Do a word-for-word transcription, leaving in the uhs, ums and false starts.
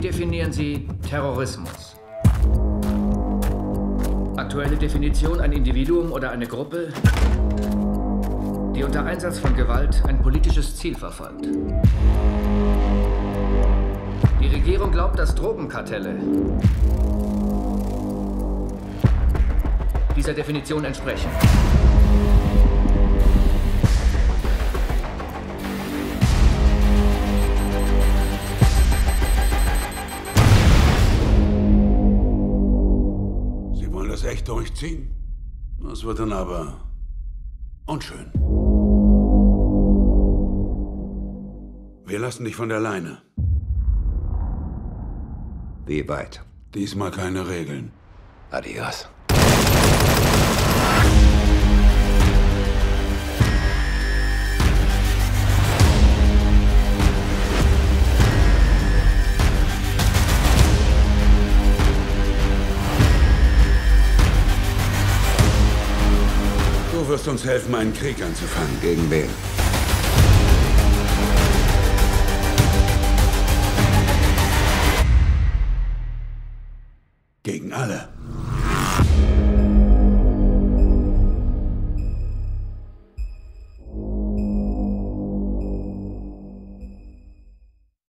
definieren Sie Terrorismus? Aktuelle Definition: ein Individuum oder eine Gruppe, die unter Einsatz von Gewalt ein politisches Ziel verfolgt. Die Regierung glaubt, dass Drogenkartelle dieser Definition entsprechen. Sie wollen das echt durchziehen? Das wird dann aber unschön. Wir lassen dich von der Leine. Wie weit? Diesmal keine Regeln. Adios. Du wirst uns helfen, einen Krieg anzufangen. Gegen wen? Gegen alle.